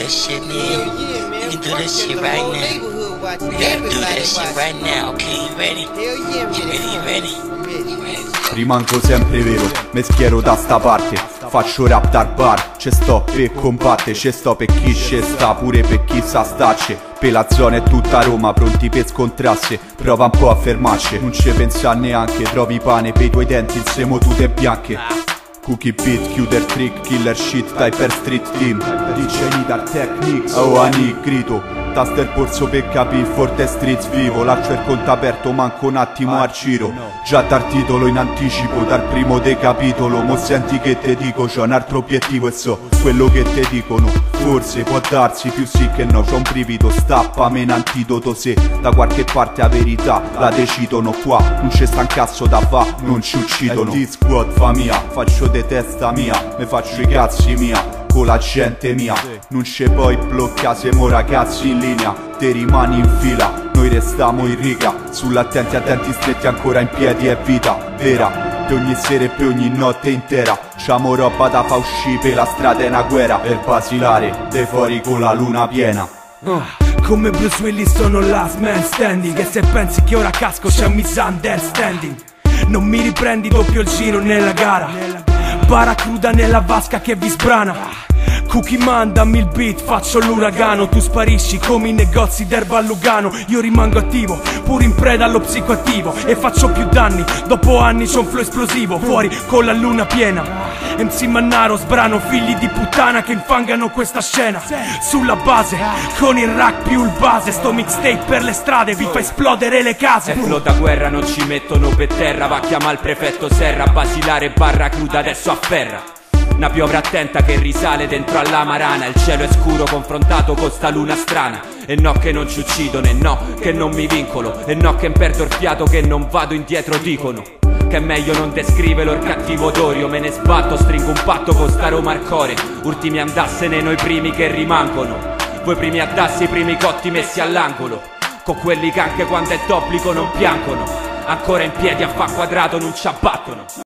that shit, man. You can do that shit right now. We gotta do that shit right now, okay? You ready? You ready? Rimango sempre vero, mi schiero da sta parte. Faccio rap dal bar, ce sto per combattere, ce sto per chi ce sta, pure per chi sa starci. Per la zona è tutta Roma, pronti per scontrarsi. Prova un po' a fermarci, non ci pensa neanche. Trovi pane per i tuoi denti, insieme tute bianche. Cookie beat, chiuder trick, killer shit, typer street team. Dice Nidar Techniques, oh ani, grito. Tasta il polso per capire forte street vivo. Lascio il conto aperto, manco un attimo al giro. Già dal titolo in anticipo, dal primo de capitolo. Mo senti che te dico, c'ho un altro obiettivo e so quello che te dicono. Forse può darsi, più sì che no, c'ho un brivido. Stappami un antidoto se da qualche parte la verità la decidono qua. Non c'è sta un cazzo da fa, non ci uccidono. E squad fa mia, faccio de testa mia, me faccio i cazzi mia con la gente mia. Non c'è poi blocca, siamo ragazzi in linea. Te rimani in fila, noi restiamo in riga. Sull'attenti, attenti stretti ancora in piedi è vita vera. Per ogni sera e per ogni notte intera c'amo roba da fa uscire per la strada è una guerra. Per basilare, de fuori con la luna piena. Come Bruce Willis sono last man standing. E se pensi che ora casco c'è un misunderstanding. Non mi riprendi, doppio il giro nella gara. Bara cruda nella vasca che vi sbrana. Cookie mandami il beat, faccio l'uragano. Tu sparisci come i negozi d'erba a Lugano. Io rimango attivo, pure in preda allo psicoattivo. E faccio più danni, dopo anni c'ho un flow esplosivo. Fuori con la luna piena, MC Mannaro sbrano, figli di puttana che infangano questa scena. Sulla base, con il rack più il base. Sto mixtape per le strade, vi fa esplodere le case. È flow da guerra, non ci mettono per terra. Va a chiamare il prefetto Serra, basilare barra cruda, adesso afferra. Una piovra attenta che risale dentro alla marana. Il cielo è scuro confrontato con sta luna strana. E no che non ci uccidono, e no che non mi vincolo, e no che perdo il fiato, che non vado indietro dicono. Che è meglio non descriverlo il cattivo Dorio. Me ne sbatto, stringo un patto con sta Roma al core. Ultimi andassene noi primi che rimangono. Voi primi addassi, i primi cotti messi all'angolo. Con quelli che anche quando è d'obbligo non piangono. Ancora in piedi a fa quadrato non ci abbattono.